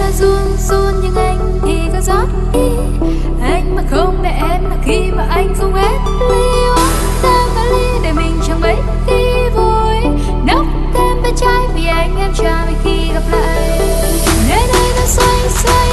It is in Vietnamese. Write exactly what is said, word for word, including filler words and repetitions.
đã run run nhưng anh thì có rót đi. Anh mà không để em là khi mà anh không hết ly. Uống thêm vài ly để mình chẳng mấy khi vui. Nốc thêm bé trai vì anh em chờ mình khi gặp lại. Nơi đây nó xoay xoay